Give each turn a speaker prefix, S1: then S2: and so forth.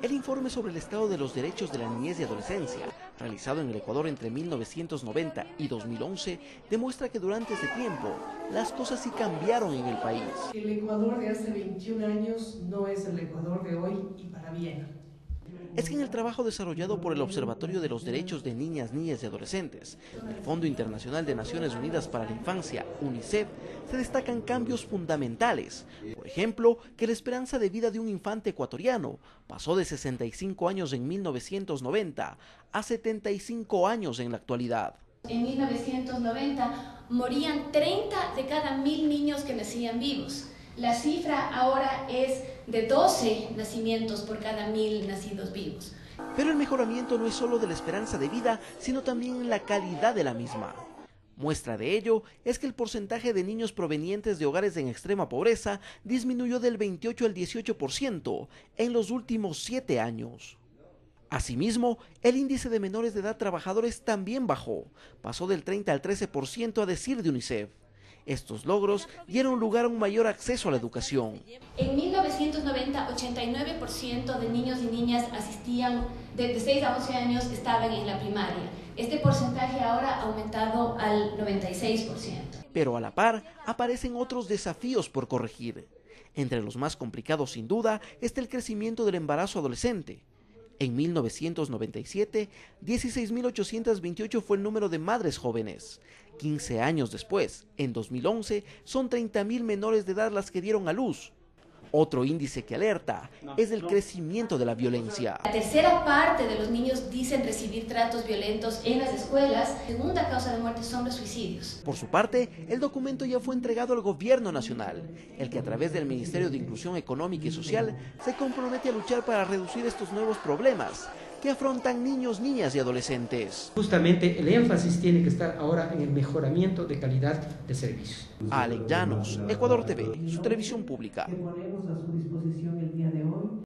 S1: El informe sobre el estado de los derechos de la niñez y adolescencia, realizado en el Ecuador entre 1990 y 2011, demuestra que durante ese tiempo las cosas sí cambiaron en el país.
S2: El Ecuador de hace 21 años no es el Ecuador de hoy y para bien.
S1: Es que en el trabajo desarrollado por el Observatorio de los Derechos de Niñas, Niñas y Adolescentes, del Fondo Internacional de Naciones Unidas para la Infancia, UNICEF, se destacan cambios fundamentales. Por ejemplo, que la esperanza de vida de un infante ecuatoriano pasó de 65 años en 1990 a 75 años en la actualidad.
S3: En 1990 morían 30 de cada 1000 niños que nacían vivos. La cifra ahora es de 12 nacimientos por cada 1000 nacidos vivos.
S1: Pero el mejoramiento no es solo de la esperanza de vida, sino también en la calidad de la misma. Muestra de ello es que el porcentaje de niños provenientes de hogares en extrema pobreza disminuyó del 28 al 18% en los últimos 7 años. Asimismo, el índice de menores de edad trabajadores también bajó, pasó del 30 al 13% a decir de UNICEF. Estos logros dieron lugar a un mayor acceso a la educación.
S3: En 1990, 89% de niños y niñas asistían, de 6 a 11 años estaban en la primaria. Este porcentaje ahora ha aumentado al 96%.
S1: Pero a la par, aparecen otros desafíos por corregir. Entre los más complicados, sin duda, está el crecimiento del embarazo adolescente. En 1997, 16.828 fue el número de madres jóvenes. 15 años después, en 2011, son 30.000 menores de edad las que dieron a luz. Otro índice que alerta es el crecimiento de la violencia.
S3: La tercera parte de los niños dicen recibir tratos violentos en las escuelas. La segunda causa de muerte son los suicidios.
S1: Por su parte, el documento ya fue entregado al Gobierno Nacional, el que a través del Ministerio de Inclusión Económica y Social se compromete a luchar para reducir estos nuevos problemas que afrontan niños, niñas y adolescentes.
S4: Justamente el énfasis tiene que estar ahora en el mejoramiento de calidad de servicios.
S1: Alec Llanos, Ecuador TV, su televisión pública.
S2: Que ponemos a su disposición el día de hoy.